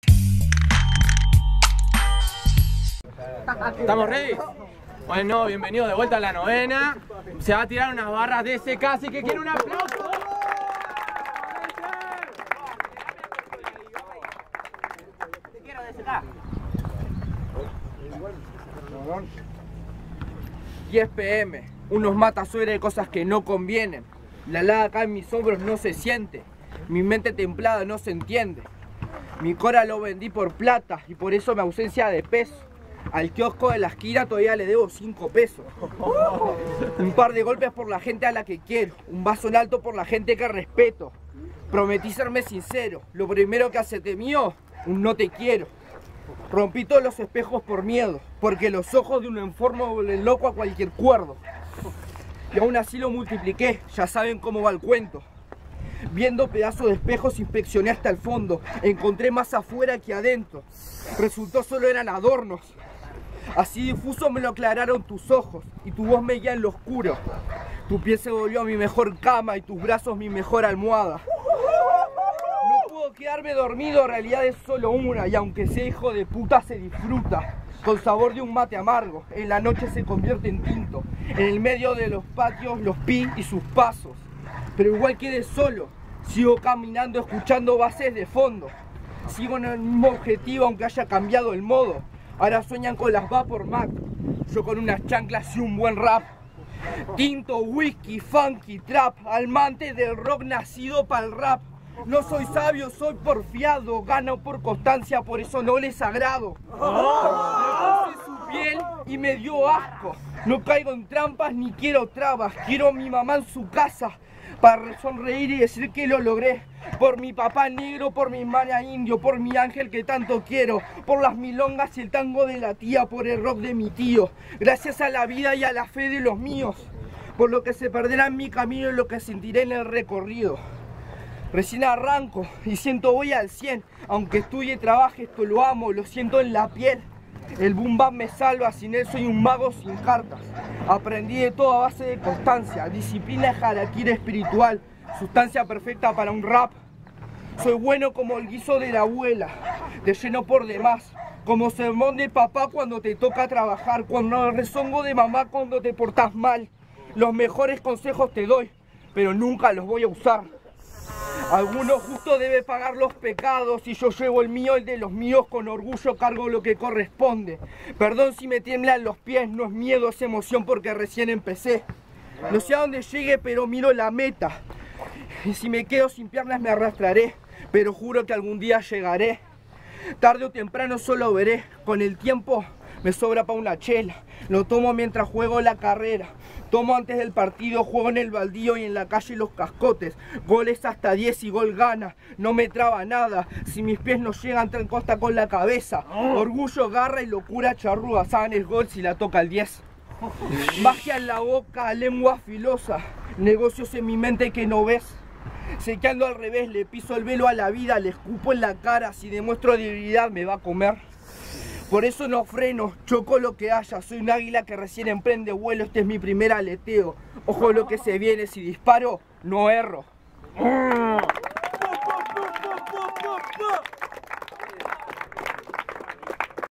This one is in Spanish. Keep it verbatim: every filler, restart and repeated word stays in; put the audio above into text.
¿Estamos ready? Bueno, bienvenidos de vuelta a la novena. Se va a tirar unas barras de ese casi que quiere un aplauso. Te quiero de ese acá. diez pe eme, unos matasuegros de cosas que no convienen. La helada acá en mis hombros no se siente. Mi mente templada no se entiende. Mi cora lo vendí por plata y por eso mi ausencia de peso. Al kiosco de la esquina todavía le debo cinco pesos. Un par de golpes por la gente a la que quiero. Un vaso en alto por la gente que respeto. Prometí serme sincero. Lo primero que acepté mío, un no te quiero. Rompí todos los espejos por miedo, porque los ojos de un enfermo vuelven loco a cualquier cuerdo. Y aún así lo multipliqué, ya saben cómo va el cuento. Viendo pedazos de espejos inspeccioné hasta el fondo. Encontré más afuera que adentro. Resultó solo eran adornos. Así difuso me lo aclararon tus ojos y tu voz me guía en lo oscuro. Tu piel se volvió a mi mejor cama y tus brazos mi mejor almohada. No puedo quedarme dormido, realidad es solo una, y aunque sea hijo de puta se disfruta. Con sabor de un mate amargo, en la noche se convierte en tinto. En el medio de los patios los pi y sus pasos. Pero igual quedé solo, sigo caminando escuchando bases de fondo. Sigo en el mismo objetivo aunque haya cambiado el modo. Ahora sueñan con las Vapor Mac, yo con unas chanclas y un buen rap. Tinto, whisky, funky, trap, almante del rock nacido para el rap. No soy sabio, soy porfiado, gano por constancia, por eso no les agrado. Me puse su piel y me dio asco. No caigo en trampas ni quiero trabas, quiero a mi mamá en su casa para sonreír y decir que lo logré. Por mi papá negro, por mi mania indio, por mi ángel que tanto quiero, por las milongas y el tango de la tía, por el rock de mi tío. Gracias a la vida y a la fe de los míos, por lo que se perderá en mi camino y lo que sentiré en el recorrido. Recién arranco y siento voy al cien, aunque estudie y trabaje esto lo amo, lo siento en la piel. El boom bap me salva, sin él soy un mago sin cartas. Aprendí de todo a base de constancia, disciplina y harakiri espiritual, sustancia perfecta para un rap. Soy bueno como el guiso de la abuela, de lleno por demás, como sermón de papá cuando te toca trabajar, cuando el rezongo de mamá cuando te portas mal. Los mejores consejos te doy, pero nunca los voy a usar. Alguno justo debe pagar los pecados y yo llevo el mío, el de los míos, con orgullo cargo lo que corresponde. Perdón si me tiemblan los pies, no es miedo, es emoción porque recién empecé. No sé a dónde llegue, pero miro la meta. Y si me quedo sin piernas me arrastraré, pero juro que algún día llegaré. Tarde o temprano solo veré, con el tiempo me sobra pa' una chela. Lo tomo mientras juego la carrera. Tomo antes del partido, juego en el baldío y en la calle los cascotes. Goles hasta diez y gol gana, no me traba nada. Si mis pies no llegan, te encosta con la cabeza. Orgullo, garra y locura charrúa. Saben el gol si la toca el diez. Magia en la boca, lengua filosa. Negocios en mi mente que no ves. Sé que ando al revés, le piso el velo a la vida, le escupo en la cara. Si demuestro debilidad me va a comer. Por eso no freno, choco lo que haya, soy un águila que recién emprende vuelo, este es mi primer aleteo. Ojo lo que se viene, si disparo, no erro.